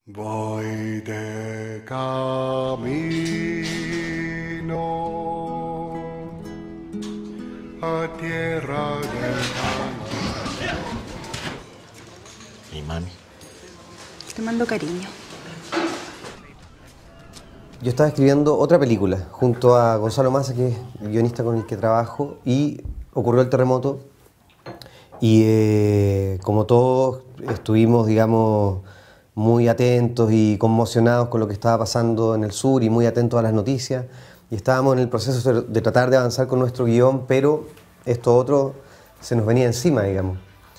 Voy de camino a tierra lejana. ¿Y mami? Te mando cariño. Yo estaba escribiendo otra película junto a Gonzalo Massa, que es el guionista con el que trabajo, y ocurrió el terremoto. Y como todos estuvimos, digamos, muy atentos y conmocionados con lo que estaba pasando en el sur y muy atentos a las noticias. Y estábamos en el proceso de tratar de avanzar con nuestro guión, pero esto otro se nos venía encima, digamos.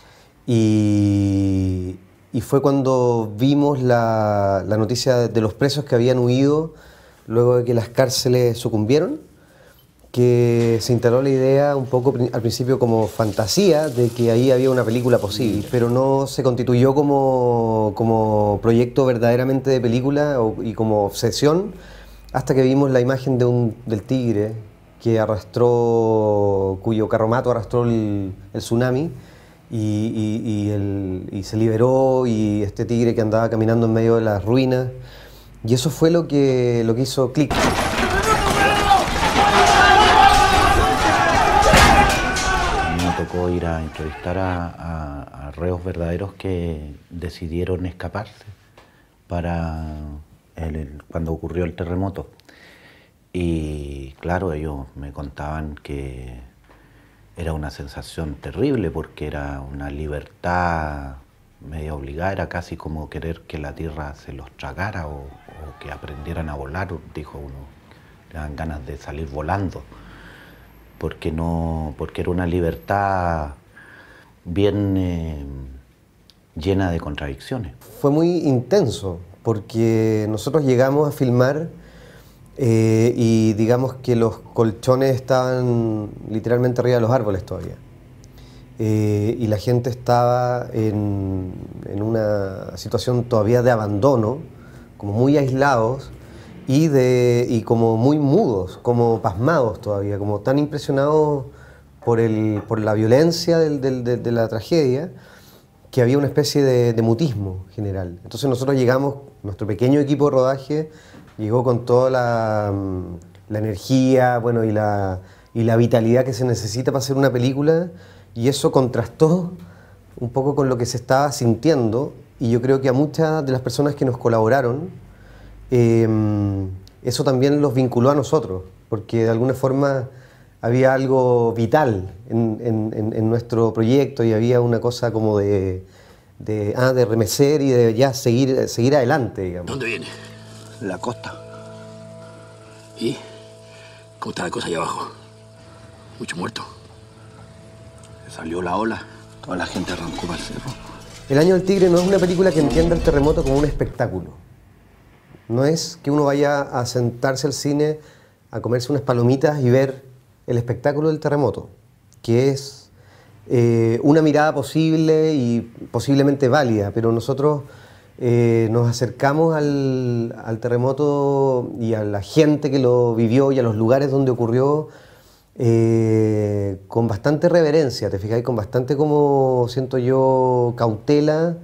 Y fue cuando vimos la noticia de los presos que habían huido luego de que las cárceles sucumbieron, que se instaló la idea un poco al principio como fantasía de que ahí había una película posible, pero no se constituyó como proyecto verdaderamente de película y como obsesión hasta que vimos la imagen del tigre que arrastró, cuyo carromato arrastró el tsunami y se liberó, y este tigre que andaba caminando en medio de las ruinas, y eso fue lo que hizo clic. Tocó ir a entrevistar a reos verdaderos que decidieron escaparse cuando ocurrió el terremoto. Y claro, ellos me contaban que era una sensación terrible porque era una libertad medio obligada, era casi como querer que la tierra se los tragara o que aprendieran a volar, dijo uno. Le dan ganas de salir volando. Porque era una libertad bien llena de contradicciones. Fue muy intenso, porque nosotros llegamos a filmar y digamos que los colchones estaban literalmente arriba de los árboles todavía. Y la gente estaba en una situación todavía de abandono, como muy aislados, y como muy mudos, como pasmados todavía, como tan impresionados por la violencia de la tragedia, que había una especie de mutismo general. Entonces nosotros llegamos, nuestro pequeño equipo de rodaje llegó con toda la energía, bueno, y la vitalidad que se necesita para hacer una película, y eso contrastó un poco con lo que se estaba sintiendo, y yo creo que a muchas de las personas que nos colaboraron, eso también los vinculó a nosotros, porque de alguna forma había algo vital en nuestro proyecto, y había una cosa como de remecer y de ya seguir adelante, digamos. ¿Dónde viene? La costa. ¿Y cómo está la cosa allá abajo? Mucho muerto. Salió la ola, toda la gente arrancó para el cerro. El Año del Tigre no es una película que entienda el terremoto como un espectáculo. No es que uno vaya a sentarse al cine a comerse unas palomitas y ver el espectáculo del terremoto, que es una mirada posible y posiblemente válida, pero nosotros nos acercamos al terremoto y a la gente que lo vivió y a los lugares donde ocurrió con bastante reverencia, te fijáis, con bastante, como siento yo, cautela,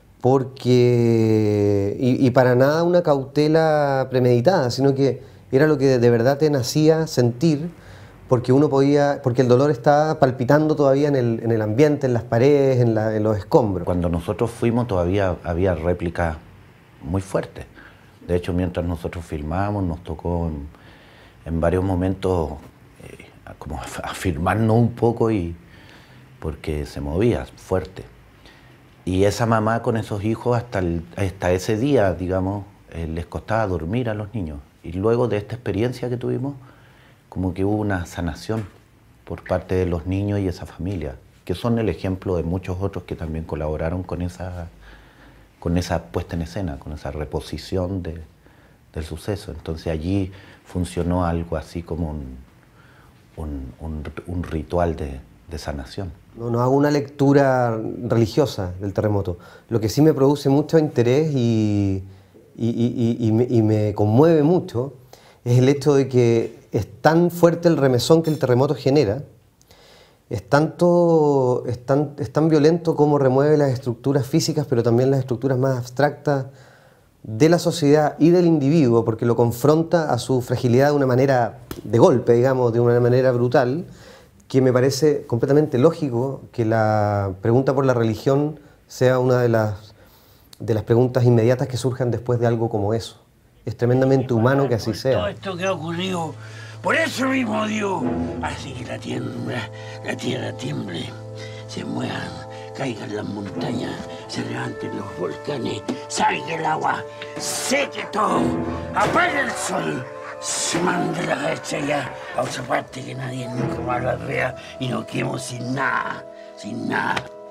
porque y para nada una cautela premeditada, sino que era lo que de verdad te nacía sentir, porque porque el dolor estaba palpitando todavía en el ambiente, en las paredes, en los escombros. Cuando nosotros fuimos todavía había réplicas muy fuertes. De hecho, mientras nosotros filmábamos, nos tocó en varios momentos como afirmarnos un poco, porque se movía fuerte. Y esa mamá con esos hijos hasta ese día, digamos, les costaba dormir a los niños. Y luego de esta experiencia que tuvimos, como que hubo una sanación por parte de los niños y esa familia, que son el ejemplo de muchos otros que también colaboraron con esa puesta en escena, con esa reposición del suceso. Entonces allí funcionó algo así como un ritual de sanación. No hago una lectura religiosa del terremoto. Lo que sí me produce mucho interés y me conmueve mucho es el hecho de que es tan fuerte el remesón que el terremoto genera, es tan violento como remueve las estructuras físicas, pero también las estructuras más abstractas de la sociedad y del individuo, porque lo confronta a su fragilidad de una manera de golpe, digamos, de una manera brutal, que me parece completamente lógico que la pregunta por la religión sea una de las preguntas inmediatas que surjan después de algo como eso. Es tremendamente humano que así sea. Todo esto que ha ocurrido, por eso mismo Dios hace que la tierra tiemble, se muevan, caigan las montañas, se levanten los volcanes, salga el agua, seque todo, apague el sol, se mande las estrellas a otra parte que nadie nunca más las vea y nos quedemos sin nada, sin nada.